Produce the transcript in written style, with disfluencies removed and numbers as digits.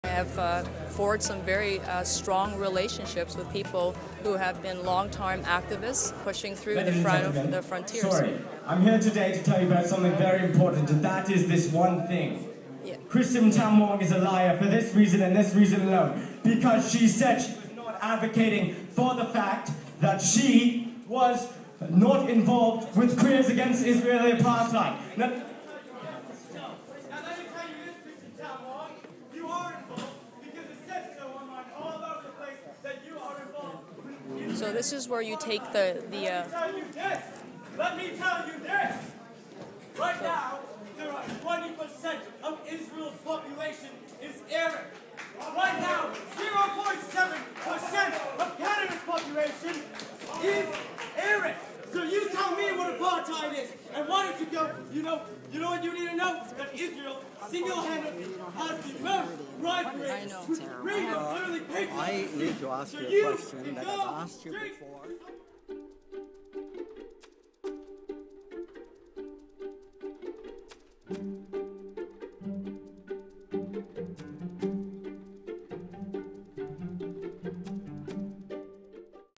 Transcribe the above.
I have forged some very strong relationships with people who have been long-time activists pushing through the frontiers. Sorry, I'm here today to tell you about something very important, and that is this one thing. Yeah. Kristyn Wong-Tam is a liar for this reason and this reason alone, because she said she was not advocating for the fact that she was not involved with QuAIAs against Israeli apartheid. Now, so this is where you take the Let me tell you this. Right now, there are 20% of Israel's population is Arab. Right now, 0.7% of Canada's population is Arab. So you tell me what apartheid is, and why don't you go? You know what you need to know? That Israel single-handedly has the most right rate to freedom, literally patriotism. I need to ask you a question that I've asked you before.